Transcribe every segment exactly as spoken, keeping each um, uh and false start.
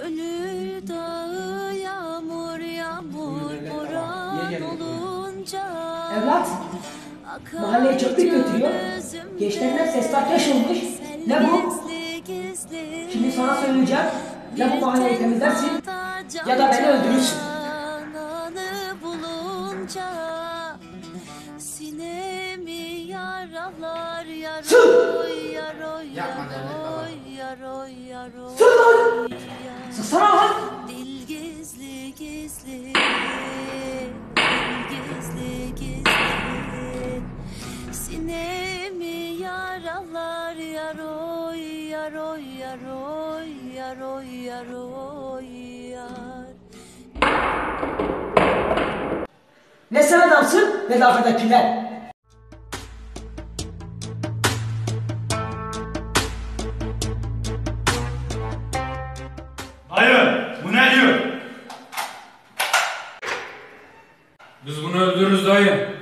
Gönül dağı yağmur yağmur boran olunca. Evlat, mahalleye çöplük götürüyor. Gençlerden ses taklaş olmuş. Ne bu? Şimdi sana söyleyeceğim. Ya bu mahalleyi temizlersin ya da beni öldürürsün. Sinemi yaralar yaroy yaroy yaroy yaroy yaroy. Sus lan! Sussana lan! Dil gizli gizli, dil gizli gizli. Sinemi yaralar yaroy yaroy yaroy yaroy yaroy yar. Ne sen adamsın ne de arkadakiler. Hayır, bu ne diyor? Biz bunu öldürürüz dayı.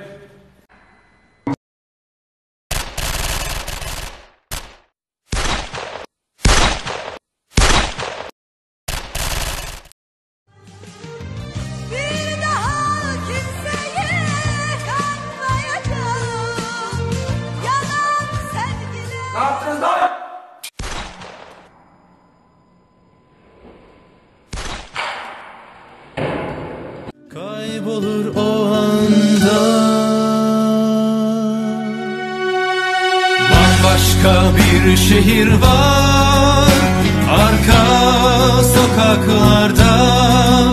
Bir daha kimseye kanmayacağım. Yalan sevgili. Ne yaptınız dayı? Kaybolur o anda. Bambaşka bir şehir var arka sokaklarda.